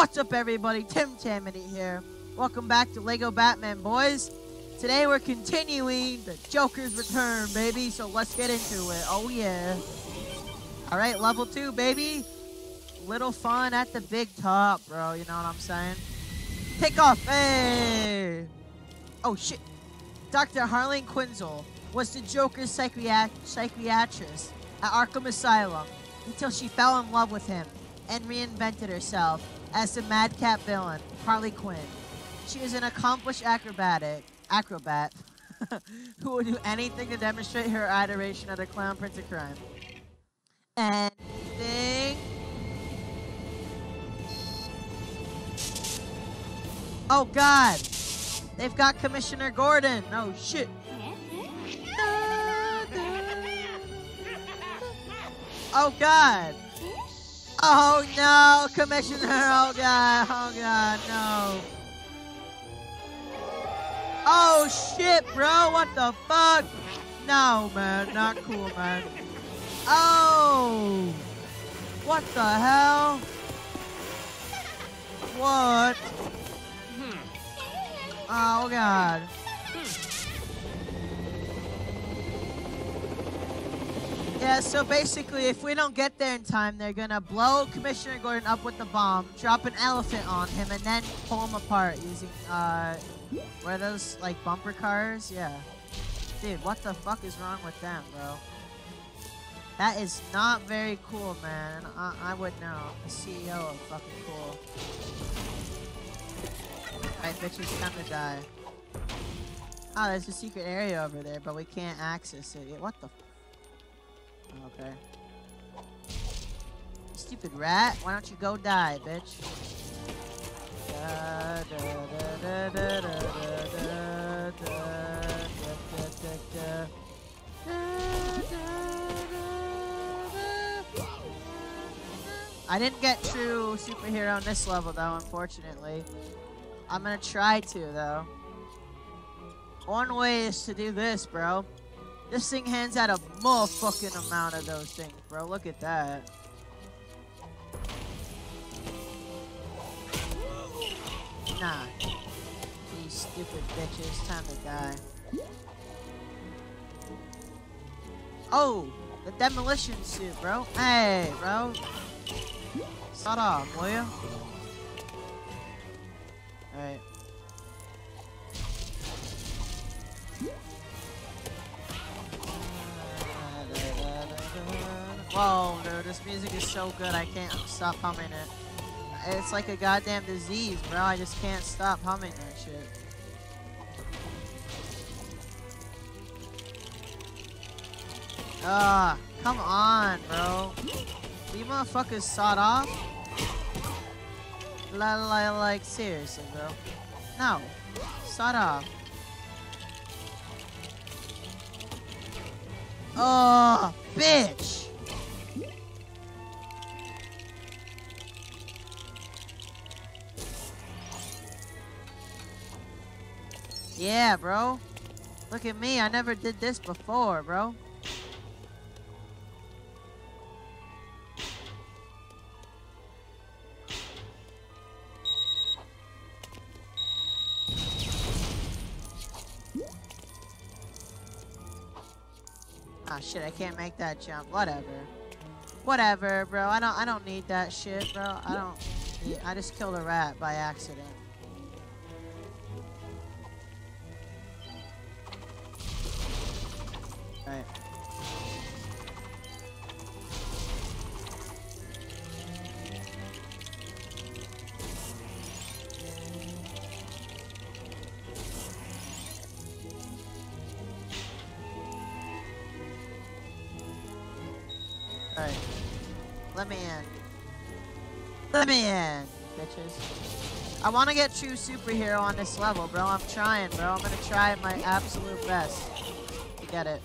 What's up, everybody? Tim Tammany here. Welcome back to Lego Batman, boys. Today we're continuing the Joker's Return, baby. So let's get into it. Oh yeah. All right, level 2, baby. Little fun at the big top, bro. You know what I'm saying? Take off. Hey. Oh shit. Dr. Harley Quinzel was the Joker's psychiatrist at Arkham Asylum until she fell in love with him and reinvented herself as the madcap villain, Harley Quinn. She is an accomplished acrobat who will do anything to demonstrate her adoration of the clown prince of crime. Anything? Oh God! They've got Commissioner Gordon. Oh shit! Oh God! Oh no, Commissioner! Oh God! Oh God! No! Oh shit, bro! What the fuck? No, man, not cool, man. Oh! What the hell? What? Oh God! Yeah, so basically, if we don't get there in time, they're gonna blow Commissioner Gordon up with the bomb, drop an elephant on him, and then pull him apart using, what are those, like, bumper cars? Yeah. Dude, what the fuck is wrong with them, bro? That is not very cool, man. I would know. The CEO of fucking cool. Alright, bitches, time to die. Oh, there's a secret area over there, but we can't access it yet. What the f— Okay. Stupid rat, why don't you go die, bitch? I didn't get true superhero on this level, though, unfortunately. I'm gonna try to, though. One way is to do this, bro. This thing hands out a motherfucking amount of those things, bro. Look at that. Nah. These stupid bitches. Time to die. Oh! The demolition suit, bro. Hey, bro. Shut off, will you? Alright. Whoa, dude, this music is so good, I can't stop humming it. It's like a goddamn disease, bro. I just can't stop humming that shit. Ah, come on, bro. You motherfuckers sawed off? Like, seriously, bro. No. Sawed off. Oh, bitch! Yeah, bro. Look at me. I never did this before, bro. Ah, shit. I can't make that jump. Whatever. Whatever, bro. I don't need that shit, bro. I just killed a rat by accident. Right. Alright. Let me in. Let me in, bitches. I want to get true superhero on this level, bro. I'm trying, bro. I'm gonna try my absolute best to get it.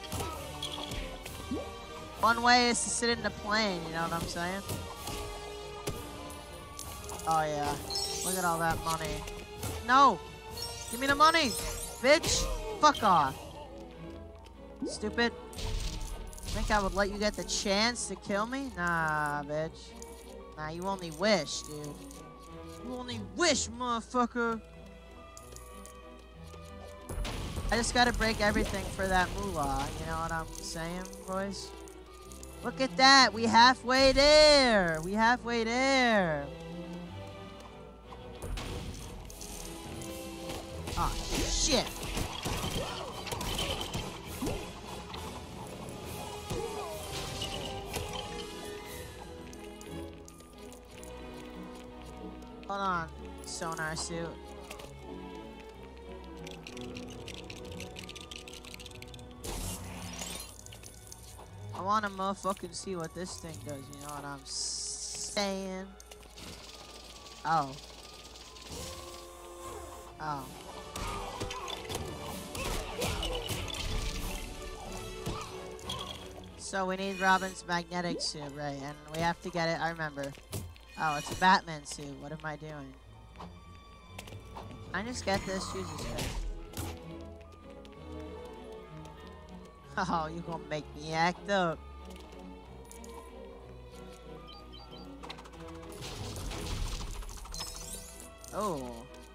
One way is to sit in the plane, you know what I'm saying? Oh yeah. Look at all that money. No! Give me the money! Bitch! Fuck off. Stupid. Think I would let you get the chance to kill me? Nah, bitch. Nah, you only wish, dude. You only wish, motherfucker. I just gotta break everything for that moolah. You know what I'm saying, boys? Look at that. We halfway there. We halfway there. Oh, shit. Hold on, sonar suit. I want to motherfucking see what this thing does, you know what I'm saying? Oh. Oh. So we need Robin's magnetic suit, right? And we have to get it, I remember. Oh, it's a Batman suit. What am I doing? Can I just get this? Jesus Christ. Oh, you gonna make me act up. Oh.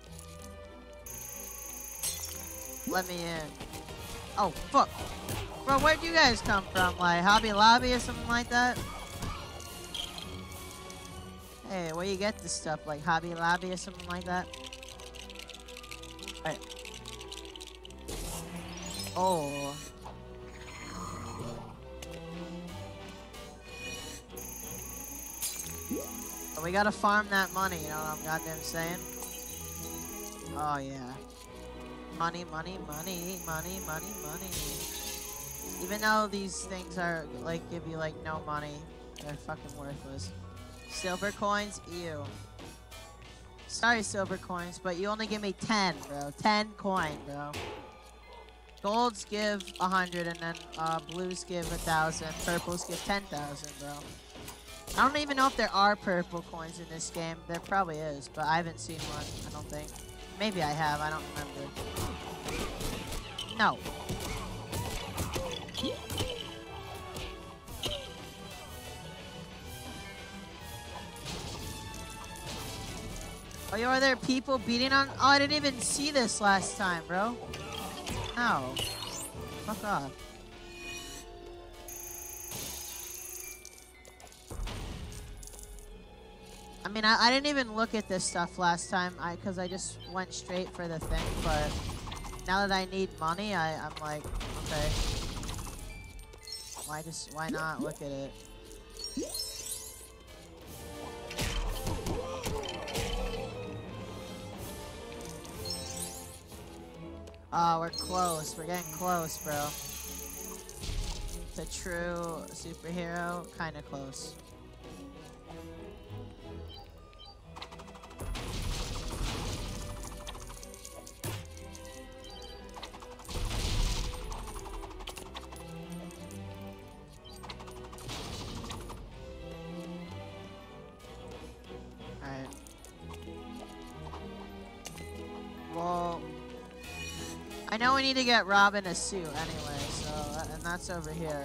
Let me in. Oh, fuck. Bro, where'd you guys come from? Like, Hobby Lobby or something like that? Hey, where you get this stuff? Like Hobby Lobby or something like that? Alright. Oh. But we gotta farm that money, you know what I'm goddamn saying? Oh, yeah. Money, money, money, money, money, money. Even though these things are, like, give you, like, no money, they're fucking worthless. Silver coins? Ew. Sorry, silver coins, but you only give me 10, bro. 10 coin, bro. Golds give 100, and then blues give 1,000. Purples give 10,000, bro. I don't even know if there are purple coins in this game. There probably is, but I haven't seen one, I don't think. Maybe I have, I don't remember. No. Oh, yo, are there people beating on? Oh, I didn't even see this last time, bro. No. Fuck off. I mean, I didn't even look at this stuff last time, because I just went straight for the thing, but now that I need money, I'm like, okay. Why not look at it? Oh, we're close. We're getting close, bro. The true superhero, kind of close. Alright. Well, I know we need to get Robin a suit anyway, so, and that's over here.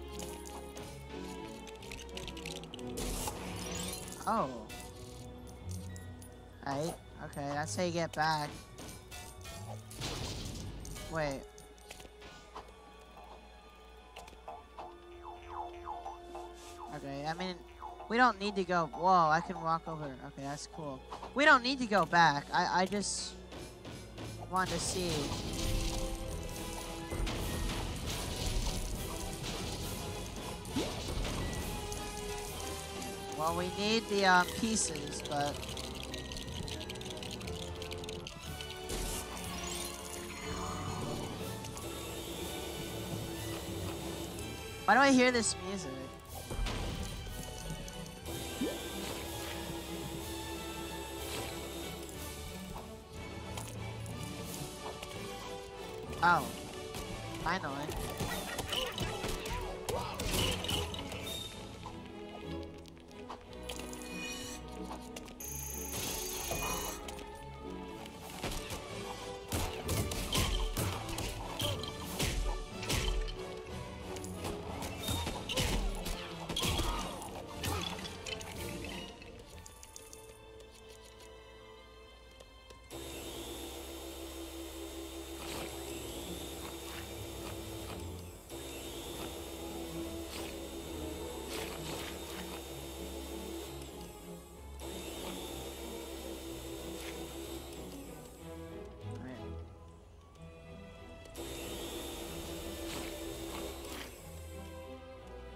Oh. Right, okay, that's how you get back. Wait. Okay, I mean, we don't need to go, whoa, I can walk over. Okay, that's cool. We don't need to go back. I just wanted to see. Well, we need the pieces, but why do I hear this music? Oh, finally.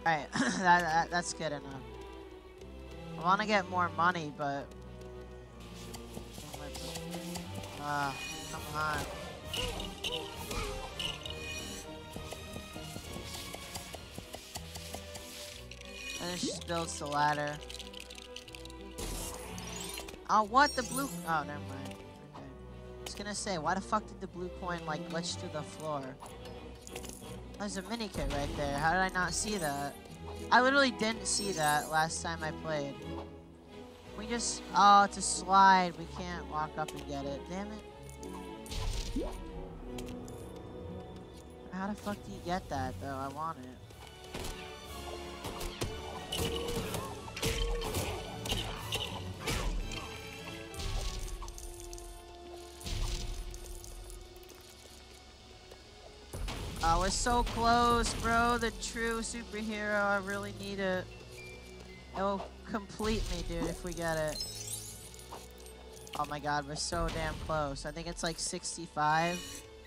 Alright, that's good enough. I want to get more money, but... come on. And it just builds the ladder. Oh, what? The blue... Oh, never mind. Okay. I was gonna say, why the fuck did the blue coin, like, glitch through the floor? There's a mini kit right there. How did I not see that? I literally didn't see that last time I played. We just... Oh, it's a slide. We can't walk up and get it. Damn it. How the fuck do you get that, though? I want it. Oh, we're so close, bro. The true superhero. I really need it. It'll complete me, dude, if we get it. Oh my god, we're so damn close. I think it's like 65.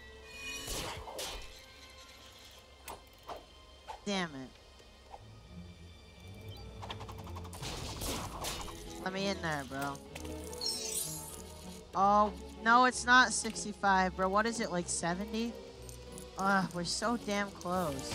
Damn it. Let me in there, bro. Oh, no, it's not 65, bro. What is it, like 70? Ugh, we're so damn close.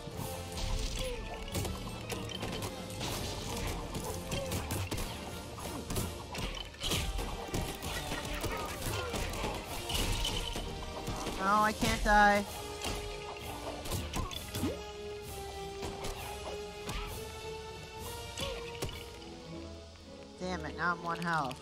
No, I can't die. Damn it, now I'm 1 health.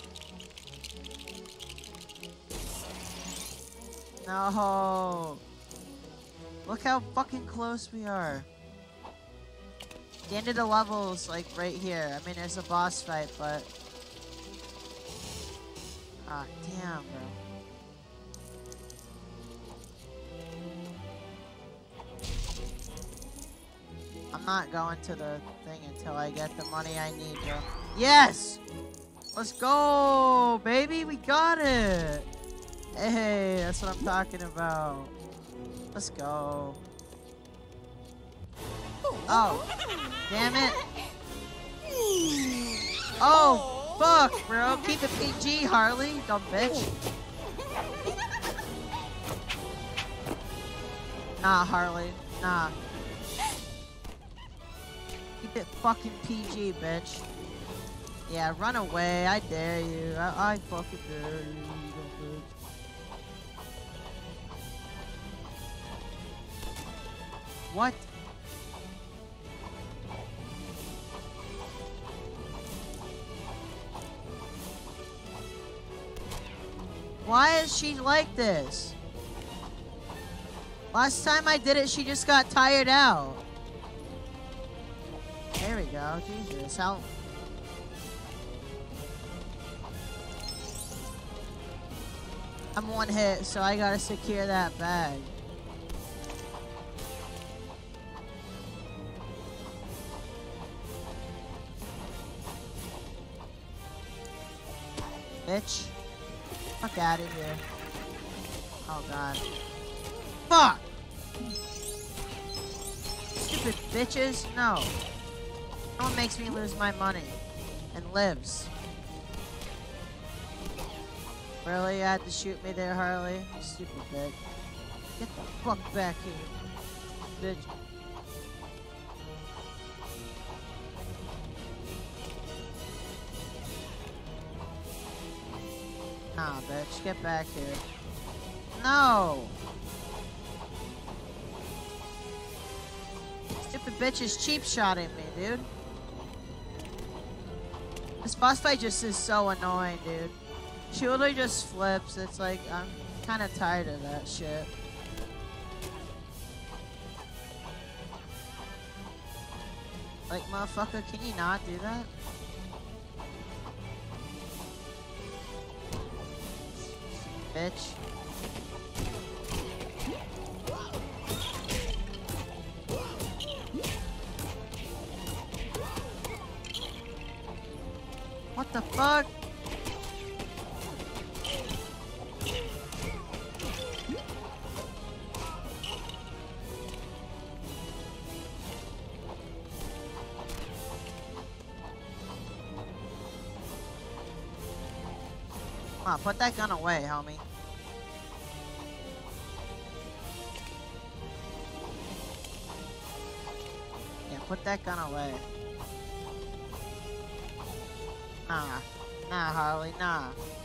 No. Look how fucking close we are. The end of the level is like right here. I mean, there's a boss fight, but... Ah, damn, bro. I'm not going to the thing until I get the money I need, bro. Yes! Let's go, baby! We got it! Hey, that's what I'm talking about. Let's go. Oh, damn it. Oh, fuck, bro. Keep it PG, Harley, dumb bitch. Nah, Harley. Nah. Keep it fucking PG, bitch. Yeah, run away. I dare you. I fucking dare you, dumb bitch. What? Why is she like this? Last time I did it, she just got tired out. There we go. Jesus, how... I'm 1 hit, so I gotta secure that bag. Bitch. Fuck out of here. Oh god. Fuck! Stupid bitches. No. No one makes me lose my money. And lives. Really? You had to shoot me there, Harley? Stupid bitch. Get the fuck back here. Bitch. Nah, bitch. Get back here. No! Stupid bitch is cheap shotting me, dude. This boss fight just is so annoying, dude. She literally just flips. It's like, I'm kind of tired of that shit. Like, motherfucker, can you not do that? Bitch. What the fuck? Come on, put that gun away, homie. Yeah, put that gun away. Nah, Harley, nah.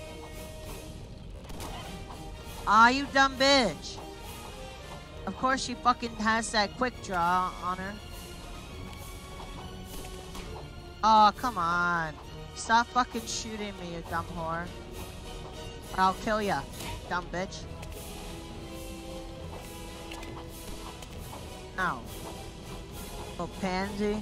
Aw, you dumb bitch. Of course she fucking has that quick draw on her. Oh, come on. Stop fucking shooting me, you dumb whore. Or I'll kill ya, dumb bitch. No. Little pansy.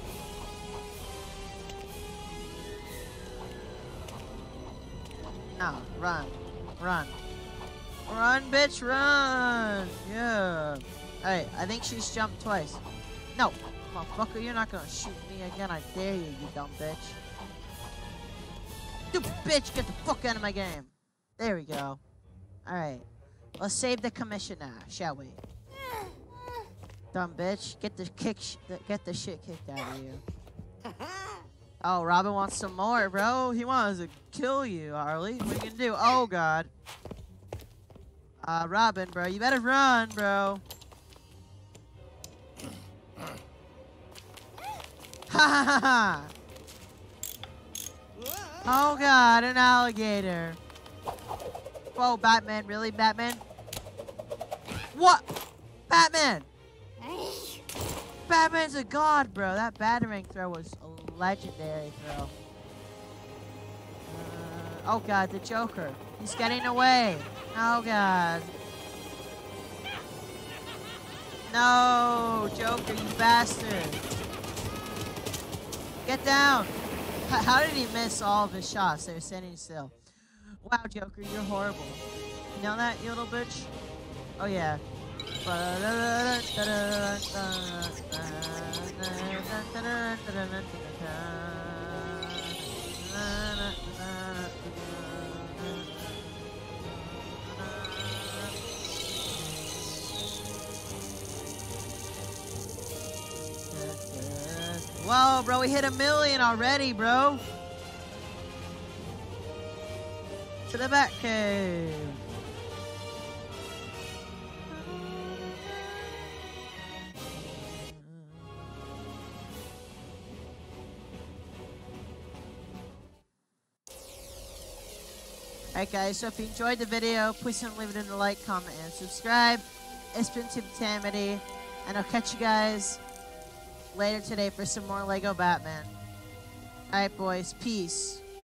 No, run. Run. Run, bitch, run! Yeah. Alright, I think she's jumped twice. No, motherfucker, you're not gonna shoot me again. I dare you, you dumb bitch. You bitch, get the fuck out of my game. There we go. Alright. Let's save the commissioner, shall we? Dumb bitch, get the shit kicked out of you. Oh, Robin wants some more, bro. He wants to kill you, Harley. What are you gonna do? Oh, God. Robin, bro, you better run, bro. Ha ha ha ha! Oh, God, an alligator. Whoa, Batman, really, Batman? What? Batman! Batman's a god, bro. That battering throw was a legendary throw. Oh, God, the Joker. He's getting away. Oh, God. No, Joker, you bastard. Get down. How did he miss all of his shots? They were standing still. Wow, Joker, you're horrible. You know that, you little bitch? Oh, yeah. Whoa, bro, we hit 1 million already, bro. To the Batcave. Alright guys, so if you enjoyed the video, please don't leave it in the like, comment, and subscribe. It's been Tamity, and I'll catch you guys later today for some more Lego Batman. Alright boys, peace.